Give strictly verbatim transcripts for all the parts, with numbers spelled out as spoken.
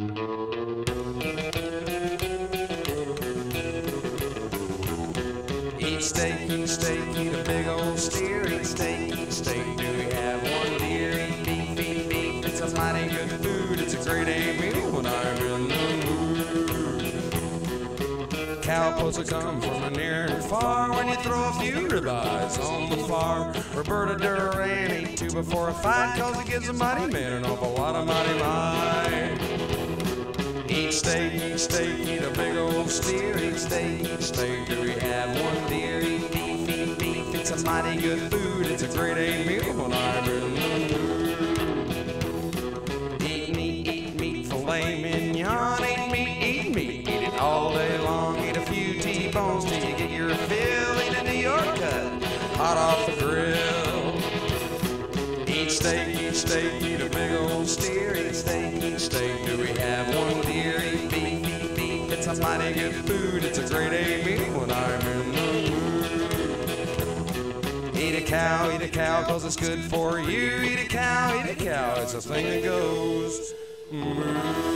Eat steak, eat steak, eat a big old steer. Eat steak, eat steak, do we have one deer? Eat beef, eat beef, it's a mighty good food. It's a great A meal when I'm in the mood. Cowpokes will come from near and far when you throw a few ribeyes on the fire. Roberta Duran ate two before a fight, cause it gives a mighty man an awful lot of mighty might. Eat steak, eat steak, eat a big old steer. Eat steak, eat steak, do we have one deer? Eat beef, eat beef, it's a mighty good food. It's a great A meal when I'm in the mood. Eat meat, eat meat, filet mignon. Eat meat, eat meat, eat it all day long. Eat a few T-bones till you get your fill. Eat a New York cut, hot off the grill. Eat steak, eat steak, eat a big old steer. Eat steak, eat steak, do we have one deer? Eat beef, eat beef, it's a mighty good food. It's a great A meal when I'm in the mood. Eat a cow, eat a cow, cause it's good for you. Eat a cow, eat a cow, it's a thing that goes moo.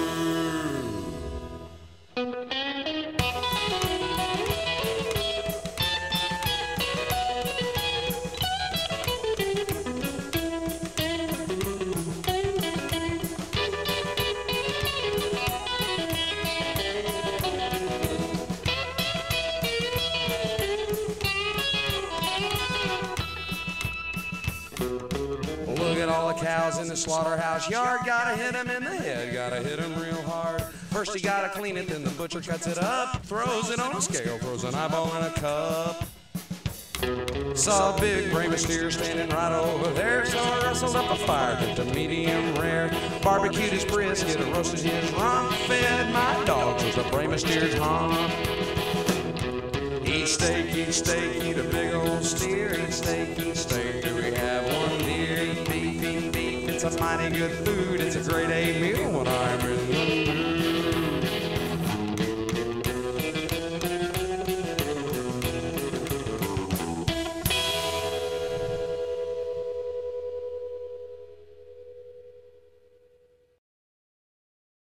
Look at all the cows in the slaughterhouse yard. Gotta hit them in the head, gotta hit them real hard. First you gotta clean it, then the butcher cuts it up, throws it on a scale, throws an eyeball in a cup. Saw a big brain steer standing right over there, so I rustled up a fire, cooked a medium rare. Barbecued his brisket, roasted his rump, fed my dogs with a brain steer's hump. Eat steak, eat steak, eat a big old steer. Eat steak, eat steak, do we have one deer? Eat beef, eat beef, it's a mighty good food. It's a great A meal when I'm